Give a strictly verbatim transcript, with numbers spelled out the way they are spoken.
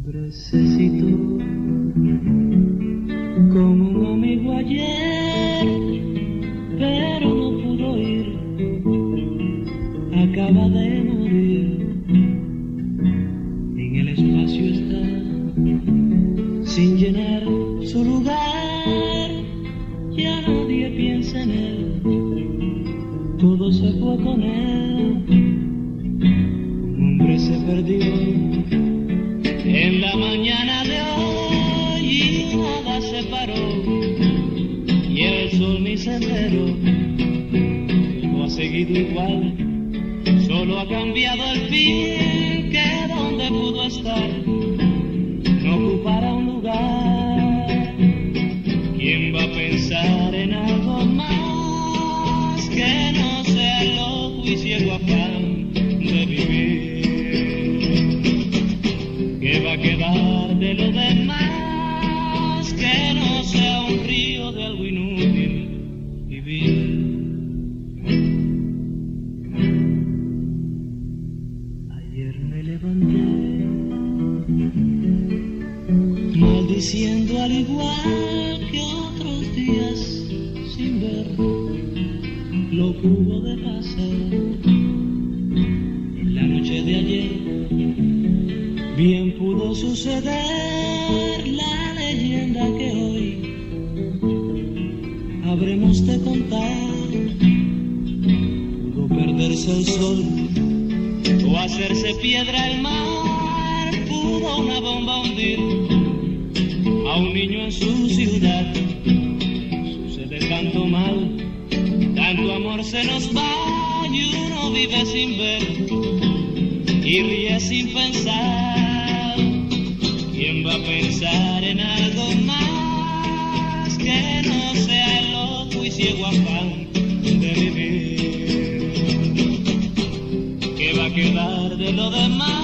Necesito como un amigo ayer, pero no pudo ir, acaba de morir. En el espacio está, sin llenar su lugar, ya nadie piensa en él, todo se fue con él. Un hombre se perdió en la mañana de hoy y nada se paró, y el sol ni se enteró, no ha seguido igual, solo ha cambiado el fin, que donde pudo estar no ocupará un lugar. ¿Quién va a pensar en algo más que no sea el loco y ciego afán de vivir? ¿Qué va a quedar de lo demás que no sea un río de algo inútil vivir? Ayer me levanté maldiciendo al igual que otros días sin ver lo que hubo de pasar. En la noche de ayer bien pudo suceder la leyenda que hoy habremos de contar. Pudo perderse el sol o hacerse piedra el mar, pudo una bomba hundir a un niño en su ciudad. Sucede tanto mal, tanto amor se nos va y uno vive sin ver y ríe sin pensar. ¿Quién va a pensar en algo más que no sea el loco y ciego afán de vivir? ¿Qué va a quedar de lo demás